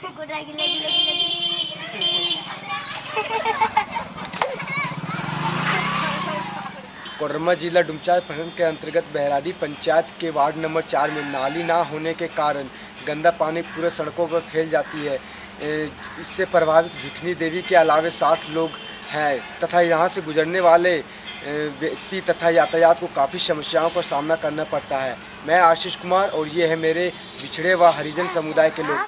कोडरमा जिला डुमचार प्रखंड के अंतर्गत बहराडी पंचायत के वार्ड नंबर 4 में नाली ना होने के कारण गंदा पानी पूरे सड़कों पर फैल जाती है। इससे प्रभावित भिखनी देवी के अलावे 60 लोग हैं तथा यहाँ से गुजरने वाले व्यक्ति तथा यातायात को काफ़ी समस्याओं का सामना करना पड़ता है। मैं आशीष कुमार और ये है मेरे बिछड़े व हरिजन समुदाय के लोग।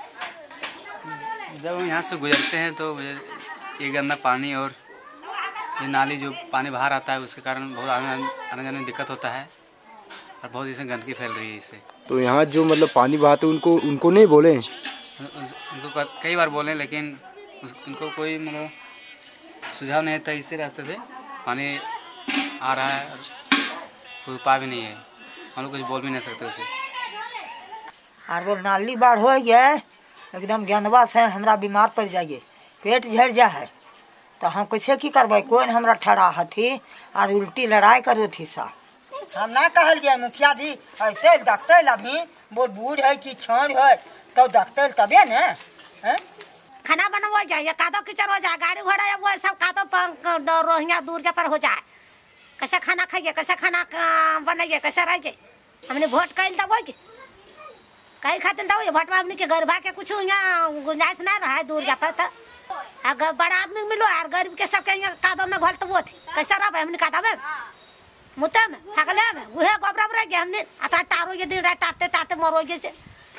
जब हम यहाँ से गुजरते हैं तो ये गंदा पानी और ये नाली जो पानी बाहर आता है उसके कारण बहुत आने जाने में दिक्कत होता है और बहुत इससे गंदगी फैल रही है इससे। तो यहाँ जो मतलब पानी बहाते उनको नहीं बोले, उनको कई बार बोले लेकिन उनको कोई मतलब सुझाव नहीं था। इसी रास्ते से पानी आ रहा है और कोई उपाय भी नहीं है, हम लोग कुछ बोल भी नहीं सकते उसे। और वो नाली बाढ़ हो गया एकदम गंदवा से हमरा बीमार पड़ जाइए, पेट झड़ जा है तो हम कैसे की करबे। कोई हमरा ठड़ा हथी और उल्टी लड़ाई करो थी सा। हम ना कहल गया मुखिया जी ऐसे देखते अभी वो बूढ़ है कि छोड़ है तो देखते तबे न खाना बनवा जाए, कादो कीचड़ हो जाए, गाड़ी घोड़ा वो सब कादो रोहिया दूर के पर हो जाए। कैसे खाना खाइए, कैसे खाना बनाइए, कैसे रहिए। हमने वोट कर दबो कहीं खातिर दबो वोट में हमने के गरीबा के कुछ यहाँ गुंजाइश ना रहा है दूर जा पर। अगर बड़ा आदमी मिलो यार गरीब के सबके यहाँ कादो में घोलट वो थी कैसे रह हमने कादो में मुते में फगले में वह गोबर रह गया हमने अतः टारो ये दिन रात टाटते टाटते मरोगे से।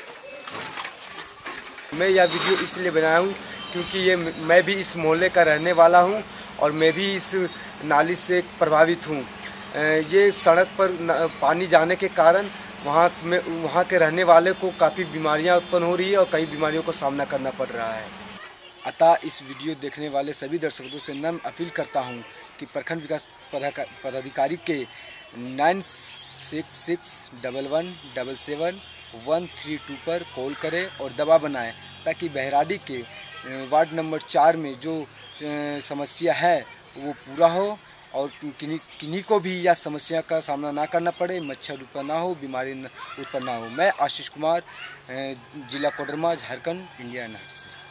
मैं यह वीडियो इसलिए बनाया हूँ क्योंकि मैं भी इस मोहल्ले का रहने वाला हूँ और मैं भी इस नाली से प्रभावित हूँ। ये सड़क पर पानी जाने के कारण वहाँ के रहने वाले को काफ़ी बीमारियाँ उत्पन्न हो रही है और कई बीमारियों का सामना करना पड़ रहा है। अतः इस वीडियो देखने वाले सभी दर्शकों से नम्र अपील करता हूँ कि प्रखंड विकास पदाधिकारी के 966611777132 पर कॉल करें और दबाव बनाएं ताकि बहराडी के वार्ड नंबर 4 में जो समस्या है वो पूरा हो और किन्हीं को भी यह समस्या का सामना ना करना पड़े, मच्छर उत्पन्न ना हो, बीमारी उत्पन्न ना हो। मैं आशीष कुमार, जिला कोडरमा, झारखंड, इंडिया से।